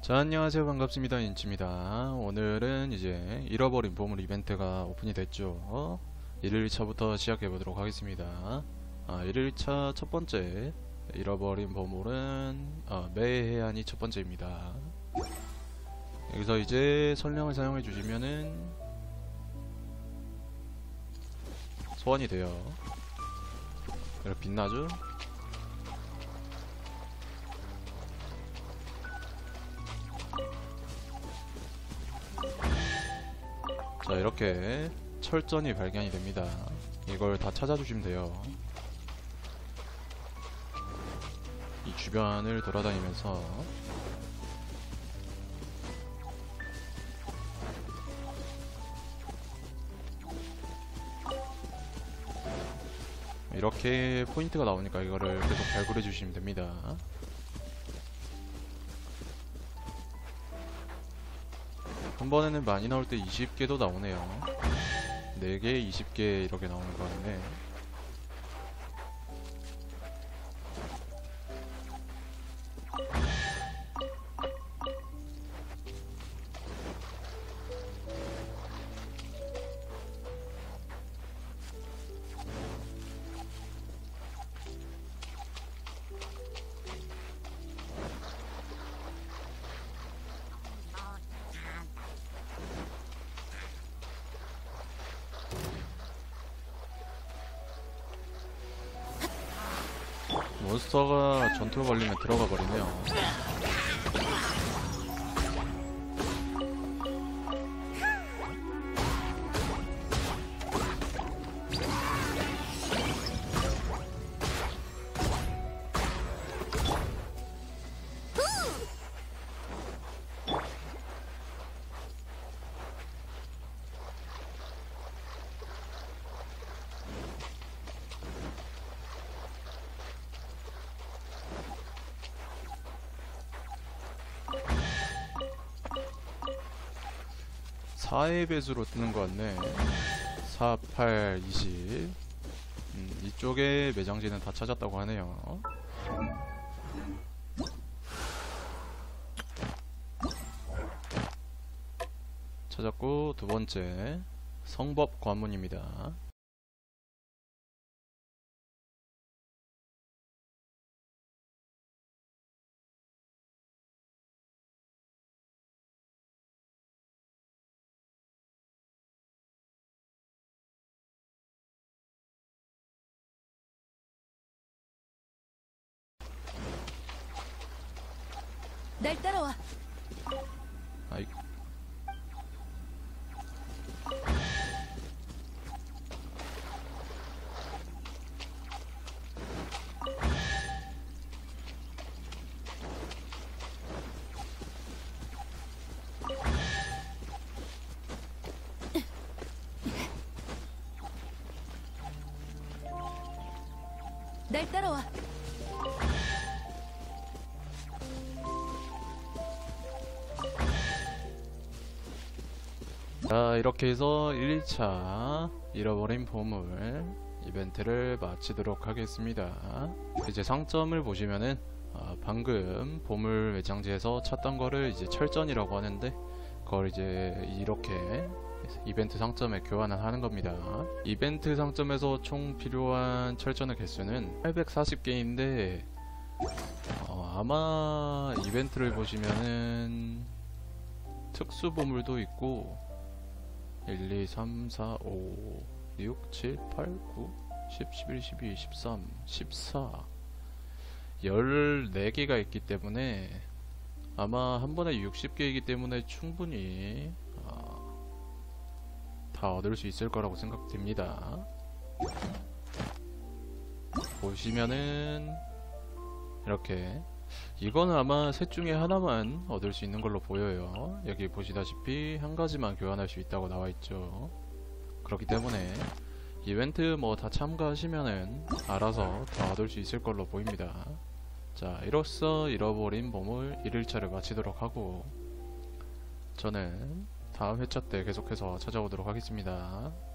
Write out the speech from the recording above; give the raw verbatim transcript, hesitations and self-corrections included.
자, 안녕하세요. 반갑습니다. 인치입니다. 오늘은 이제 잃어버린 보물 이벤트가 오픈이 됐죠. 일 일차부터 시작해 보도록 하겠습니다. 아, 일 일차 첫 번째 잃어버린 보물은 아, 매의 해안이 첫 번째입니다. 여기서 이제 선량을 사용해 주시면은 소환이 돼요. 이렇게 빛나죠? 자, 이렇게 철전이 발견이 됩니다. 이걸 다 찾아주시면 돼요. 이 주변을 돌아다니면서 이렇게 포인트가 나오니까 이거를 계속 발굴해 주시면 됩니다. 한 번에는 많이 나올 때 이십 개도 나오네요. 네 개, 이십 개 이렇게 나오는 거 같네. 몬스터가 전투로 걸리면 들어가 버리네요. 사의 배수로 뜨는 것 같네. 사, 팔, 이십. 음, 이쪽에 매장지는 다 찾았다고 하네요. 찾았고, 두 번째 성법 관문입니다. 날 따라와. 아이. 날 따라와. 자, 이렇게 해서 일 일차 잃어버린 보물 이벤트를 마치도록 하겠습니다. 이제 상점을 보시면은 아, 방금 보물 매장지에서 찾던 거를 이제 철전이라고 하는데 그걸 이제 이렇게 이벤트 상점에 교환을 하는 겁니다. 이벤트 상점에서 총 필요한 철전의 개수는 팔백사십 개인데 어, 아마 이벤트를 보시면은 특수 보물도 있고 일, 이, 삼, 사, 오, 육, 칠, 팔, 구, 십, 십일, 십이, 십삼, 십사 열네 개가 있기 때문에 아마 한 번에 육십 개이기 때문에 충분히 어, 다 얻을 수 있을 거라고 생각됩니다. 보시면은 이렇게 이거는 아마 셋 중에 하나만 얻을 수 있는 걸로 보여요. 여기 보시다시피 한 가지만 교환할 수 있다고 나와 있죠. 그렇기 때문에 이벤트 뭐 다 참가하시면은 알아서 다 얻을 수 있을 걸로 보입니다. 자, 이로써 잃어버린 보물 일 일차를 마치도록 하고 저는 다음 회차 때 계속해서 찾아오도록 하겠습니다.